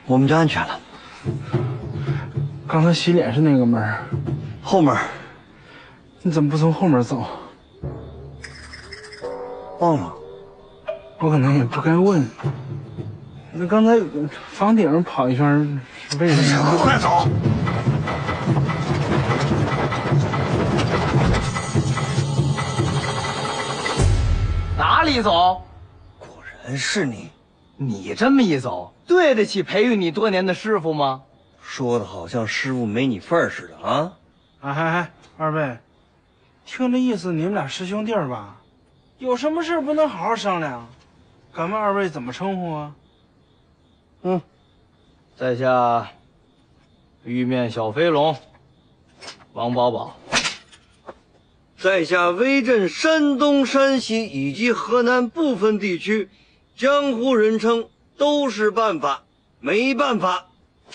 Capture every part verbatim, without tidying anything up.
我们就安全了。 刚才洗脸是哪个门？ 后门。 你怎么不从后门走？ 忘了。 我可能也不该问。那刚才房顶上跑一圈是为什么？ 快走！ 哪里走？ 果然是你。 你这么一走，对得起培育你多年的师傅吗？ 说的好像师傅没你份儿似的啊！ 哎哎哎，二位，听这意思，你们俩师兄弟儿吧？有什么事不能好好商量？敢问二位怎么称呼啊？ 嗯，在下玉面小飞龙王宝宝。 在下威震山东、山西以及河南部分地区，江湖人称都是办法，没办法。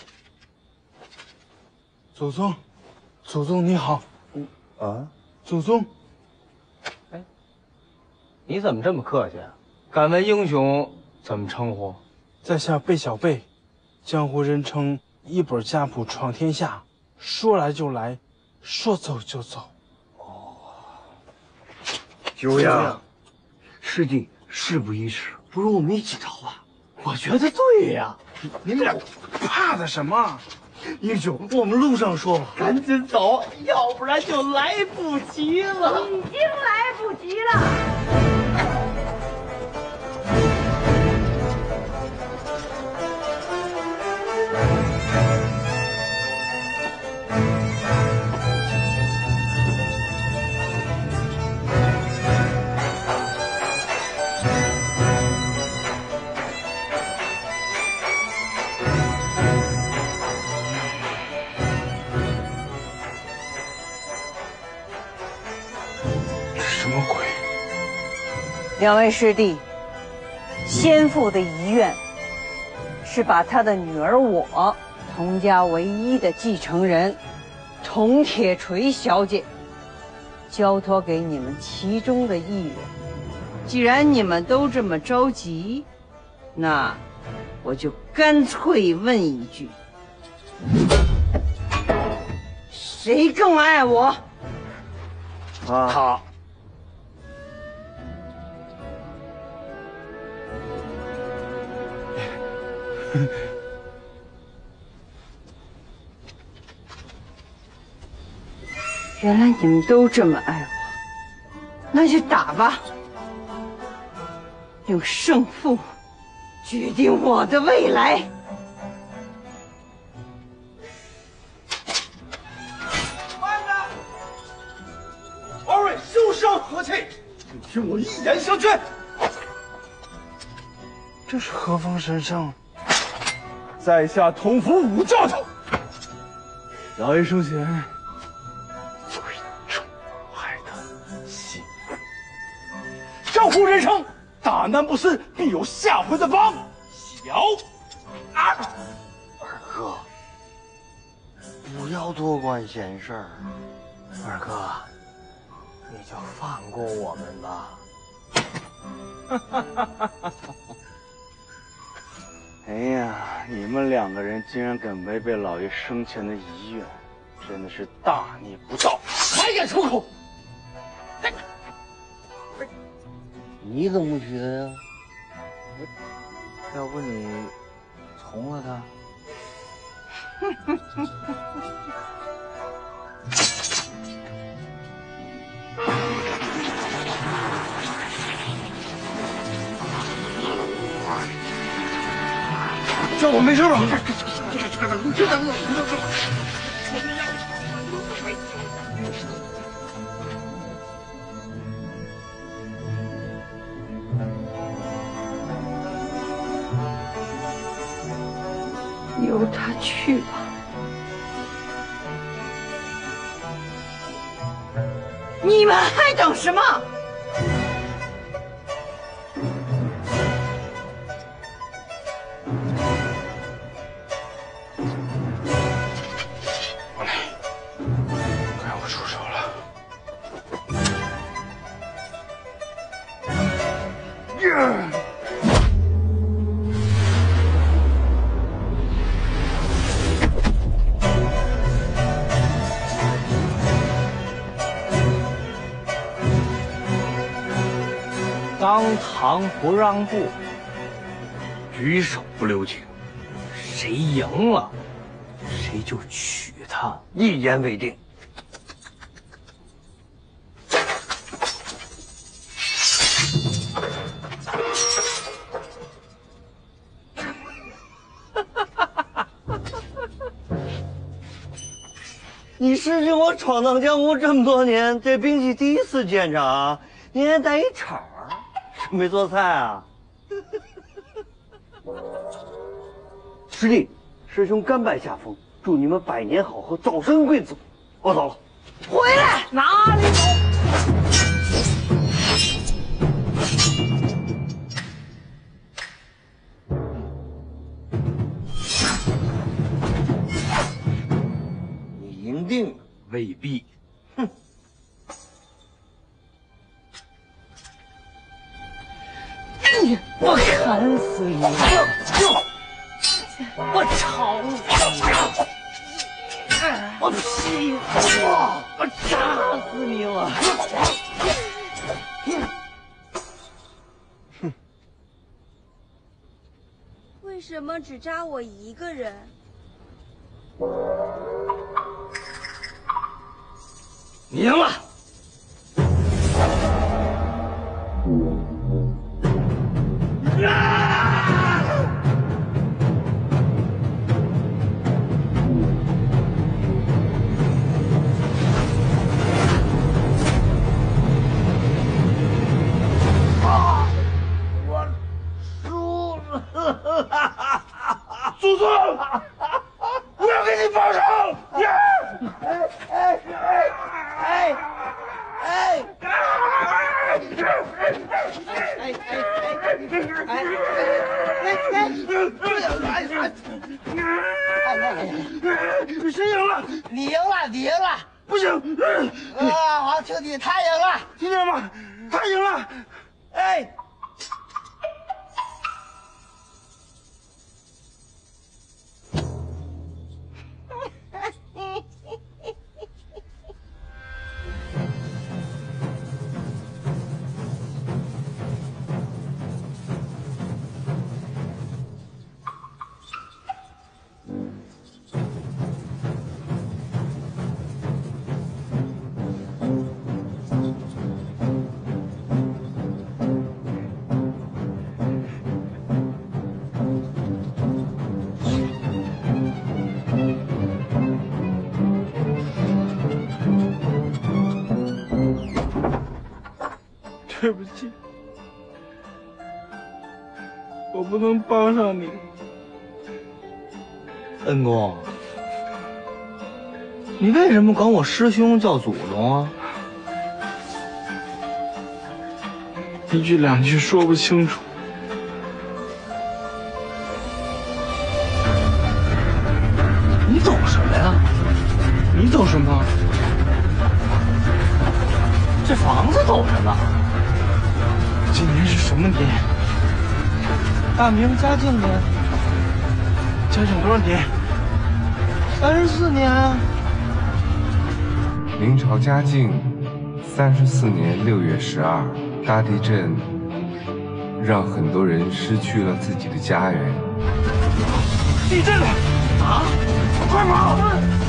祖宗，祖宗你好。 啊， 祖宗。 哎，你怎么这么客气啊？敢问英雄怎么称呼？ 在下贝小贝，江湖人称一本家谱闯天下，说来就来，说走就走。 久仰，师弟事不宜迟，不如我们一起逃吧。 我觉得对呀。 你们俩怕的什么？ 英雄，我们路上说吧。 赶紧走，要不然就来不及了。 已经来不及了。 两位师弟，先父的遗愿是把他的女儿我，童家唯一的继承人童铁锤小姐，交托给你们其中的一人。既然你们都这么着急，那我就干脆问一句：谁更爱我？ 他。他原来你们都这么爱我，那就打吧，用胜负决定我的未来。 慢着！二位休伤和气，请听我一言相劝。 这是何方神圣？ 在下统服五教头， 老爷收钱。 最宠爱的媳妇，江湖人称大难不死，必有下回的帮。小二， 二哥，不要多管闲事儿。 二哥，你就放过我们吧。 哎呀，你们两个人竟然敢违背老爷生前的遗愿，真的是大逆不道！ 还敢出口！ 你怎么不觉得呀？ 要不你从了他？ 叫我没事吧？ 由他去吧。你们还等什么？ 公堂不让步，举手不留情，谁赢了，谁就娶她。 一言为定。你师兄我闯荡江湖这么多年，这兵器第一次见着啊！你还带一铲儿，是没做菜啊？师弟，师兄甘拜下风，祝你们百年好合，早生贵子。我走了。 回来，哪里走？ 你赢定了。 未必。 我砍死你！我吵死你！我劈死你！我扎死你了！ 为什么只扎我一个人？ 你赢了。 祖宗，我要给你报仇！呀！ 哎哎哎哎哎！ 谁赢了？ 你赢了，你赢了！ 不行！ 啊，好兄弟，他赢了！ 听见吗？他赢了！ 哎！ 对不起，我不能帮上你。 恩公，你为什么管我师兄叫祖宗啊？ 一句两句说不清楚。 你懂什么呀？ 你懂什么？ 这房子懂什么？ 今年是什么年？ 大明嘉靖年， 嘉靖多少年？ 三十四年啊。 明朝嘉靖三十四年六月十二，大地震让很多人失去了自己的家园。 地震了！啊！快跑！